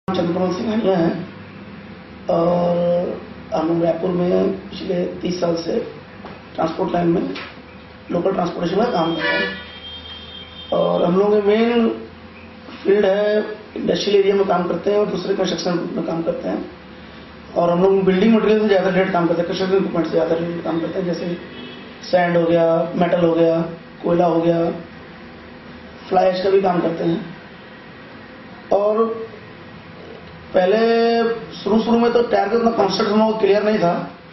चंद्रमोहन सिंघानिया है और हम लोग रायपुर में पिछले 30 साल से ट्रांसपोर्ट लाइन में लोकल ट्रांसपोर्टेशन में काम कर रहे हैं। और हम लोग मेन फील्ड है इंडस्ट्रियल एरिया में काम करते हैं और दूसरे कंस्ट्रक्शन में काम करते हैं। और हम लोग बिल्डिंग मटेरियल से ज़्यादा रेट काम करते हैं, कंस्ट्रक्शन इक्विपमेंट से ज़्यादा रेट काम करते हैं, जैसे सैंड हो गया, मेटल हो गया, कोयला हो गया, फ्लाई ऐश का भी काम करते हैं। और पहले शुरू में तो टायर का उतना कॉन्सेप्ट हम लोग क्लियर नहीं था,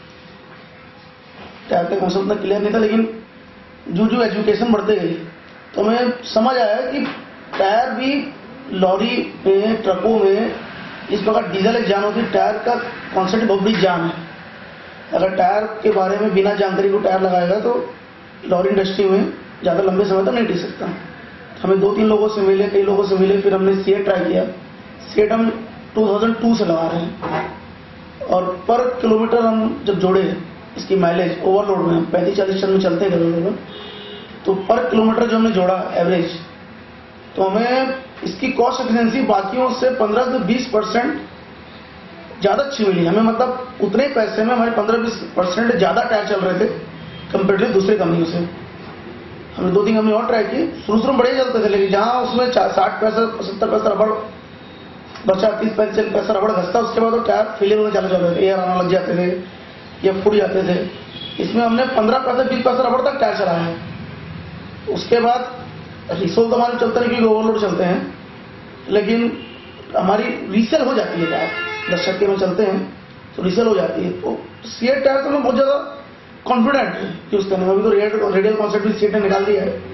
टायर का कॉन्सेप्ट उतना क्लियर नहीं था, लेकिन जो एजुकेशन बढ़ते गई तो हमें समझ आया कि टायर भी लॉरी में, ट्रकों में इस प्रकार डीजल एक जान होती है, टायर का कॉन्सेप्ट बहुत बड़ी जान है। अगर टायर के बारे में बिना जानकारी को टायर लगाएगा तो लॉरी इंडस्ट्री में ज़्यादा लंबे समय तक नहीं टिक सकता। हमें 2-3 लोगों से मिले, कई लोगों से मिले, फिर हमने सीएट ट्राई किया। सीएट हम 2002 से लगा रहे हैं और पर किलोमीटर हम जब जोड़े इसकी माइलेज ओवरलोड में 35-40 टन में चलते हैं तो पर किलोमीटर जो हमने जोड़ा एवरेज, तो हमें इसकी कॉस्ट एफिशिएंसी बाकियों से 15 से 20% ज़्यादा अच्छी मिली हमें। मतलब उतने पैसे में हमारे 15-20% ज़्यादा टायर चल रहे थे कंपेरेटिव दूसरी कंपनियों से। हमने 2-3 कंपनी और ट्राई की, शुरू में बढ़िया चलते थे, लेकिन जहाँ उसमें 60 पैसा 70 पैसा रबड़ बचा, 30 पैसा रबड़ घसता, उसके बाद तो टायर फेलियर होने चालू रहे थे, एयर आना लग जाते थे या फूट जाते थे। इसमें हमने 15 पैसा 20 पैसा रबड़ तक टायर चलाया है। उसके बाद रिसोल तो हमारे चलते नहीं क्योंकि ओवरलोड चलते हैं, लेकिन हमारी रीसेल हो जाती है टायर, 10 चक्के में चलते हैं तो रीसेल हो जाती है। तो सीएट टायर तो मैं बहुत ज़्यादा कॉन्फिडेंट है यूज़ करने में। अभी तो रेडियल कॉन्सेप्ट भी सीएट ने निकाल दिया है।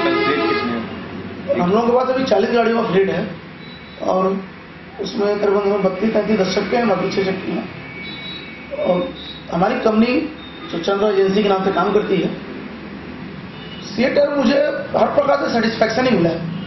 हम लोगों के पास अभी 40 गाड़ियों का फ्लीट है और उसमें करीबन 32-33 10 चक्के हैं, बाकी 6 चक्के हैं। और हमारी कंपनी जो चंद्र एजेंसी के नाम से काम करती है, सीएट टायर मुझे हर प्रकार से सेटिस्फैक्शन ही मिला है।